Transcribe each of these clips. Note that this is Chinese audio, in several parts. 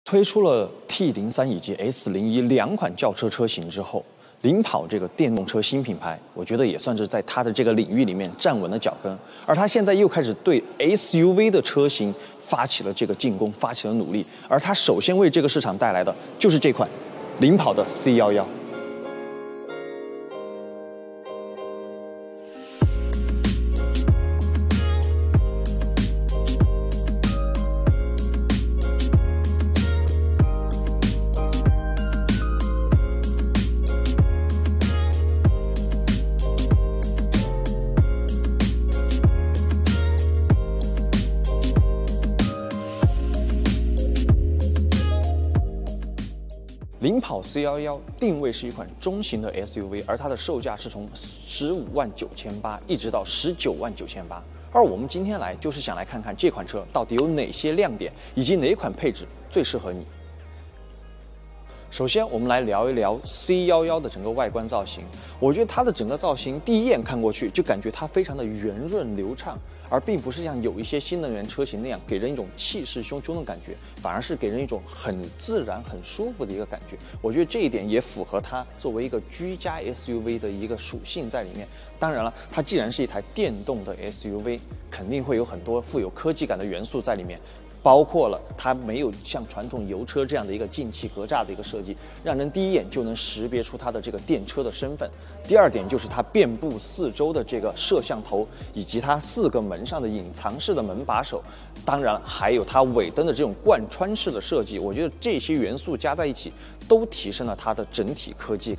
推出了 T03以及 S01两款轿车车型之后，领跑这个电动车新品牌，我觉得也算是在它的这个领域里面站稳了脚跟。而它现在又开始对 SUV 的车型发起了这个进攻，发起了努力。而它首先为这个市场带来的就是这款领跑的 C11。领跑 C11定位是一款中型的 SUV， 而它的售价是从15.98万一直到19.98万。而我们今天来就是想来看看这款车到底有哪些亮点，以及哪款配置最适合你。首先，我们来聊一聊 C11的整个外观造型。我觉得它的整个造型第一眼看过去就感觉它非常的圆润流畅，而并不是像有一些新能源车型那样给人一种气势汹汹的感觉，反而是给人一种很自然、很舒服的一个感觉。我觉得这一点也符合它作为一个居家 SUV 的一个属性在里面。当然了，它既然是一台电动的 SUV， 肯定会有很多富有科技感的元素在里面。包括了它没有像传统油车这样的一个进气格栅的一个设计，让人第一眼就能识别出它的这个电车的身份。第二点就是它遍布四周的这个摄像头，以及它4个门上的隐藏式的门把手，当然还有它尾灯的这种贯穿式的设计。我觉得这些元素加在一起，都提升了它的整体科技感。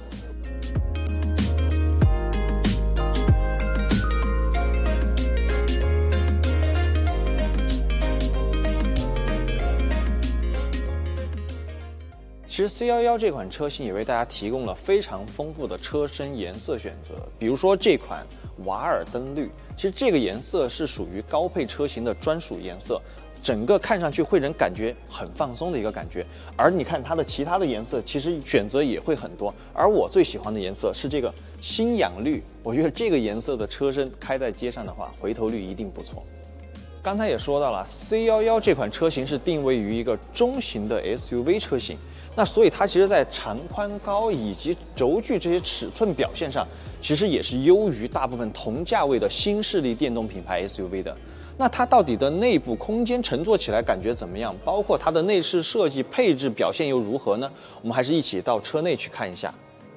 其实 C11这款车型也为大家提供了非常丰富的车身颜色选择，比如说这款瓦尔登绿，其实这个颜色是属于高配车型的专属颜色，整个看上去会让人感觉很放松的一个感觉。而你看它的其他的颜色，其实选择也会很多，而我最喜欢的颜色是这个新氧绿，我觉得这个颜色的车身开在街上的话，回头率一定不错。刚才也说到了 C11这款车型是定位于一个中型的 SUV 车型，那所以它其实在长宽高以及轴距这些尺寸表现上，其实也是优于大部分同价位的新势力电动品牌 SUV 的。那它到底的内部空间乘坐起来感觉怎么样？包括它的内饰设计配置表现又如何呢？我们还是一起到车内去看一下。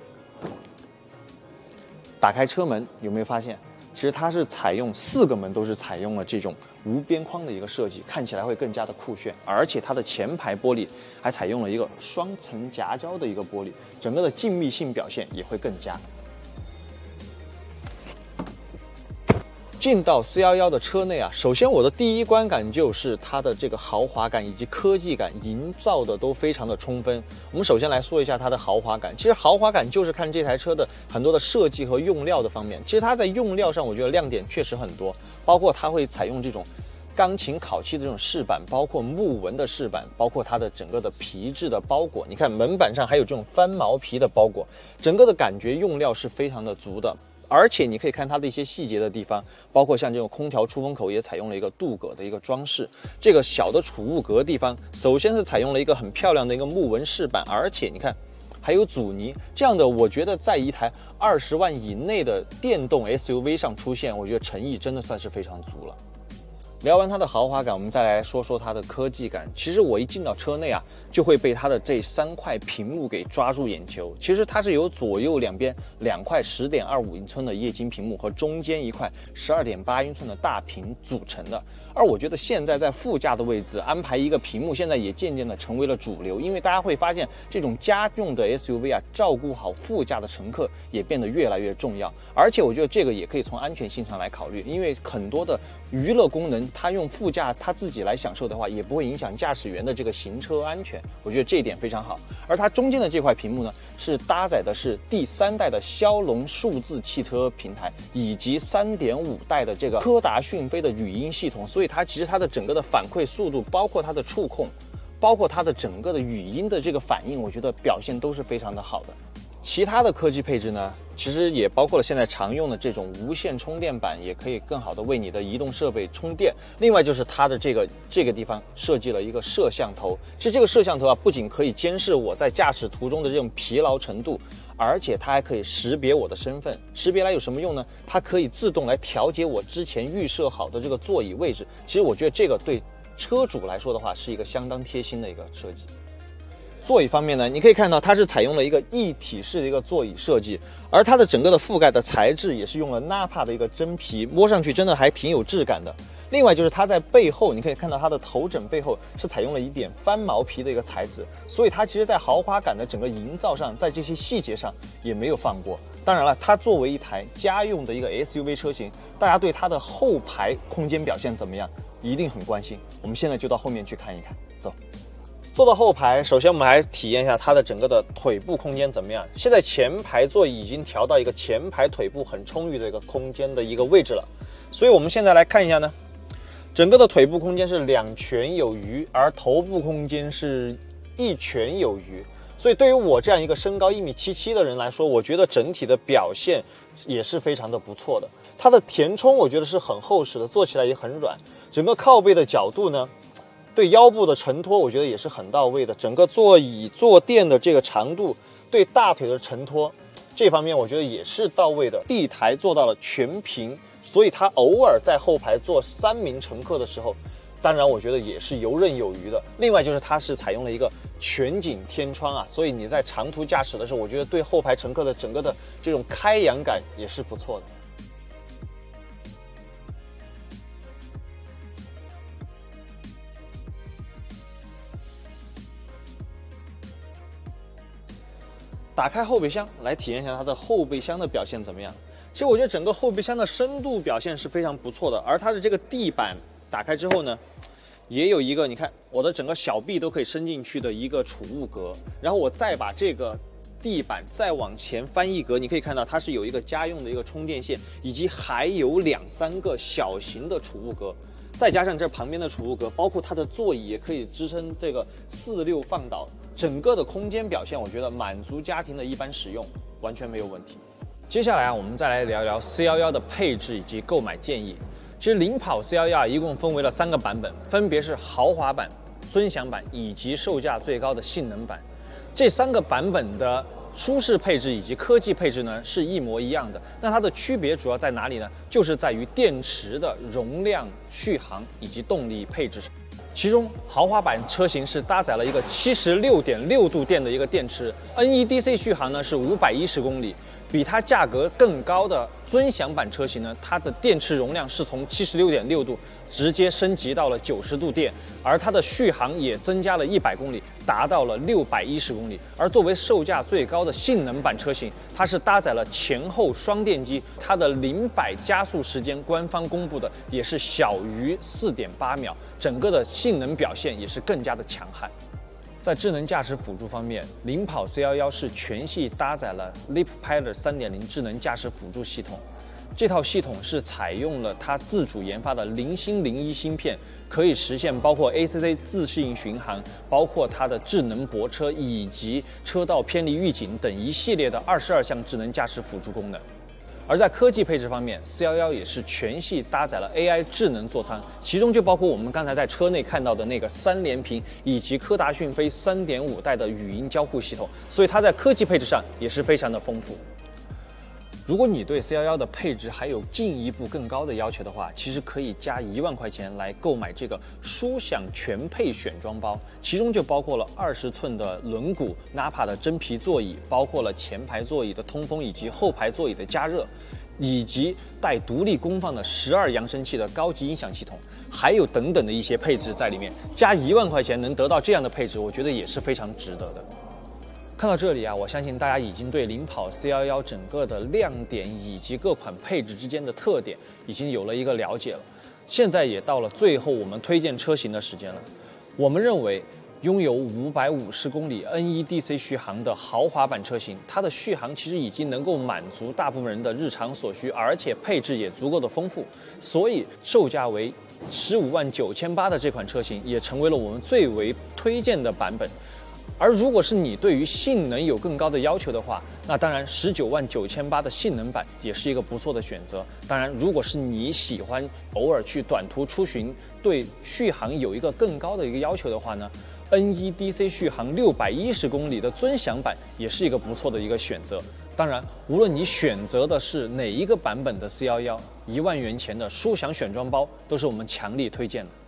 打开车门，有没有发现？其实它是采用4个门都是采用了这种无边框的一个设计，看起来会更加的酷炫。而且它的前排玻璃还采用了一个双层夹胶的一个玻璃，整个的静谧性表现也会更佳。进到 C11的车内啊，首先我的第一观感就是它的这个豪华感以及科技感营造的都非常的充分。我们首先来说一下它的豪华感，其实豪华感就是看这台车的很多的设计和用料的方面。其实它在用料上，我觉得亮点确实很多，包括它会采用这种钢琴烤漆的这种饰板，包括木纹的饰板，包括它的整个的皮质的包裹。你看门板上还有这种翻毛皮的包裹，整个的感觉用料是非常的足的。而且你可以看它的一些细节的地方，包括像这种空调出风口也采用了一个镀铬的一个装饰，这个小的储物格地方，首先是采用了一个很漂亮的一个木纹饰板，而且你看还有阻尼，这样的我觉得在一台20万以内的电动 SUV 上出现，我觉得诚意真的算是非常足了。聊完它的豪华感，我们再来说说它的科技感。其实我一进到车内啊，就会被它的这3块屏幕给抓住眼球。其实它是由左右两边2块10.25英寸的液晶屏幕和中间1块12.8英寸的大屏组成的。而我觉得现在在副驾的位置安排一个屏幕，现在也渐渐的成为了主流。因为大家会发现，这种家用的 SUV 啊，照顾好副驾的乘客也变得越来越重要。而且我觉得这个也可以从安全性上来考虑，因为很多的娱乐功能，它用副驾它自己来享受的话，也不会影响驾驶员的这个行车安全，我觉得这一点非常好。而它中间的这块屏幕呢，是搭载的是第3代的骁龙数字汽车平台，以及3.5代的这个柯达讯飞的语音系统，所以它其实它的整个的反馈速度，包括它的触控，包括它的整个的语音的这个反应，我觉得表现都是非常的好的。 其他的科技配置呢，其实也包括了现在常用的这种无线充电板，也可以更好的为你的移动设备充电。另外就是它的这个地方设计了一个摄像头，其实这个摄像头啊，不仅可以监视我在驾驶途中的这种疲劳程度，而且它还可以识别我的身份。识别来有什么用呢？它可以自动来调节我之前预设好的这个座椅位置。其实我觉得这个对车主来说的话，是一个相当贴心的一个设计。座椅方面呢，你可以看到它是采用了一个一体式的一个座椅设计，而它的整个的覆盖的材质也是用了 Nappa 的一个真皮，摸上去真的还挺有质感的。另外就是它在背后，你可以看到它的头枕背后是采用了一点翻毛皮的一个材质，所以它其实在豪华感的整个营造上，在这些细节上也没有放过。当然了，它作为一台家用的一个 SUV 车型，大家对它的后排空间表现怎么样，一定很关心。我们现在就到后面去看一看，走。坐到后排，首先我们还体验一下它的整个的腿部空间怎么样。现在前排座椅已经调到一个前排腿部很充裕的一个空间的一个位置了，所以我们现在来看一下呢，整个的腿部空间是2拳有余，而头部空间是1拳有余。所以对于我这样一个身高1.77米的人来说，我觉得整体的表现也是非常的不错的。它的填充我觉得是很厚实的，坐起来也很软。整个靠背的角度呢，对腰部的承托我觉得也是很到位的，整个座椅坐垫的这个长度对大腿的承托这方面我觉得也是到位的。地台做到了全平，所以它偶尔在后排坐3名乘客的时候，当然我觉得也是游刃有余的。另外就是它是采用了一个全景天窗啊，所以你在长途驾驶的时候，我觉得对后排乘客的整个的这种开扬感也是不错的。打开后备箱来体验一下它的后备箱的表现怎么样。其实我觉得整个后备箱的深度表现是非常不错的，而它的这个地板打开之后呢，也有一个你看我的整个小臂都可以伸进去的一个储物格，然后我再把这个地板再往前翻一格，你可以看到它是有一个家用的一个充电线，以及还有2、3个小型的储物格，再加上这旁边的储物格，包括它的座椅也可以支撑这个4、6放倒，整个的空间表现我觉得满足家庭的一般使用完全没有问题。接下来啊，我们再来聊聊 C11的配置以及购买建议。其实领跑 C11一共分为了3个版本，分别是豪华版、尊享版以及售价最高的性能版。这3个版本的舒适配置以及科技配置呢是一模一样的，那它的区别主要在哪里呢？就是在于电池的容量、续航以及动力配置上。其中豪华版车型是搭载了一个76.6度电的一个电池 ，NEDC 续航呢是510公里。比它价格更高的尊享版车型呢，它的电池容量是从76.6度直接升级到了90度电，而它的续航也增加了100公里，达到了610公里。而作为售价最高的性能版车型，它是搭载了前后双电机，它的0-100加速时间官方公布的也是小于4.8秒，整个的性能表现也是更加的强悍。在智能驾驶辅助方面，领跑 C11是全系搭载了 Leap Pilot 3.0 智能驾驶辅助系统。这套系统是采用了它自主研发的0星01芯片，可以实现包括 ACC 自适应巡航，包括它的智能泊车以及车道偏离预警等一系列的22项智能驾驶辅助功能。而在科技配置方面 ，C11也是全系搭载了 AI 智能座舱，其中就包括我们刚才在车内看到的那个3连屏，以及科达讯飞3.5代的语音交互系统，所以它在科技配置上也是非常的丰富。如果你对 C11的配置还有进一步更高的要求的话，其实可以加1万块钱来购买这个舒享全配选装包，其中就包括了20寸的轮毂、Nappa 的真皮座椅，包括了前排座椅的通风以及后排座椅的加热，以及带独立功放的12扬声器的高级音响系统，还有等等的一些配置在里面。加1万块钱能得到这样的配置，我觉得也是非常值得的。看到这里啊，我相信大家已经对领跑 C11整个的亮点以及各款配置之间的特点已经有了一个了解了。现在也到了最后我们推荐车型的时间了。我们认为拥有550公里 NEDC 续航的豪华版车型，它的续航其实已经能够满足大部分人的日常所需，而且配置也足够的丰富，所以售价为15万9800的这款车型也成为了我们最为推荐的版本。 而如果是你对于性能有更高的要求的话，那当然199800的性能版也是一个不错的选择。当然，如果是你喜欢偶尔去短途出巡，对续航有一个更高的一个要求的话呢，NEDC 续航610公里的尊享版也是一个不错的一个选择。当然，无论你选择的是哪一个版本的C11，1万元前的舒享选装包都是我们强力推荐的。